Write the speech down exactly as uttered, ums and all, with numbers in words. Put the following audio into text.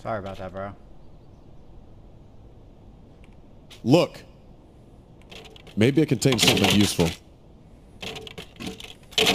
Sorry about that, bro. Look. Maybe it contains something useful.